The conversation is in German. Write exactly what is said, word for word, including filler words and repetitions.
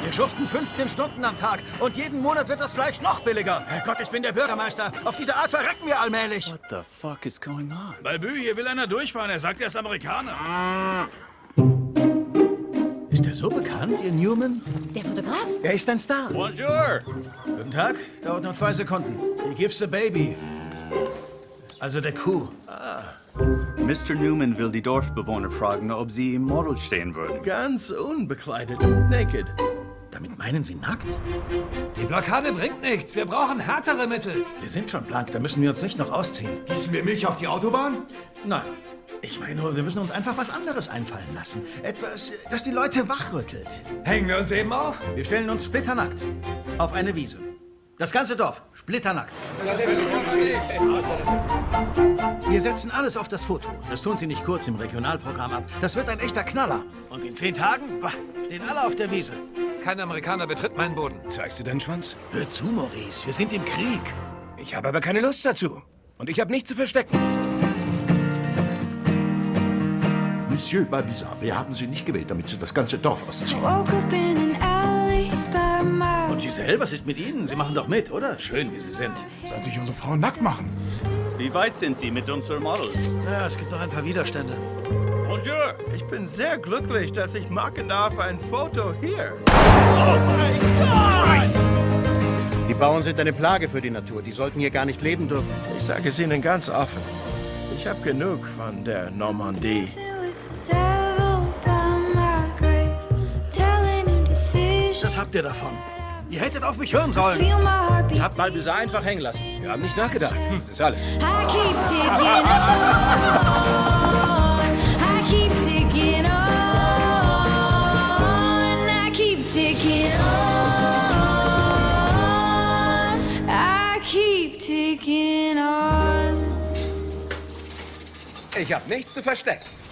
Wir schuften fünfzehn Stunden am Tag und jeden Monat wird das Fleisch noch billiger. Herrgott, ich bin der Bürgermeister. Auf diese Art verrecken wir allmählich. What the fuck is going on? Balbü, hier will einer durchfahren. Er sagt, er ist Amerikaner. Ist er so bekannt, ihr Newman? Der Fotograf? Er ist ein Star. Bonjour. Guten Tag. Dauert nur zwei Sekunden. He gives the baby. Also der Kuh. Mister Newman will die Dorfbewohner fragen, ob sie im Model stehen würden. Ganz unbekleidet. Naked. Damit meinen Sie nackt? Die Blockade bringt nichts. Wir brauchen härtere Mittel. Wir sind schon blank, da müssen wir uns nicht noch ausziehen. Gießen wir Milch auf die Autobahn? Nein. Ich meine nur, wir müssen uns einfach was anderes einfallen lassen. Etwas, das die Leute wachrüttelt. Hängen wir uns eben auf? Wir stellen uns splitternackt auf eine Wiese. Das ganze Dorf, splitternackt. Wir setzen alles auf das Foto. Das tun Sie nicht kurz im Regionalprogramm ab. Das wird ein echter Knaller. Und in zehn Tagen, bah, stehen alle auf der Wiese. Kein Amerikaner betritt meinen Boden. Zeigst du deinen Schwanz? Hör zu, Maurice, wir sind im Krieg. Ich habe aber keine Lust dazu. Und ich habe nichts zu verstecken. Monsieur Babizard, wir haben Sie nicht gewählt, damit Sie das ganze Dorf ausziehen. Und Giselle, was ist mit Ihnen? Sie machen doch mit, oder? Schön, wie Sie sind. Sollen sich unsere Frauen nackt machen? Wie weit sind Sie mit unseren Models? Ja, es gibt noch ein paar Widerstände. Bonjour. Ich bin sehr glücklich, dass ich machen darf ein Foto hier. Die Bauern sind eine Plage für die Natur. Die sollten hier gar nicht leben dürfen. Ich sage es Ihnen ganz offen. Ich habe genug von der Normandie. Was habt ihr davon? Ihr hättet auf mich hören sollen. Ihr habt Balbizard einfach hängen lassen. Wir haben nicht nachgedacht. Das ist alles. Ich habe nichts zu verstecken.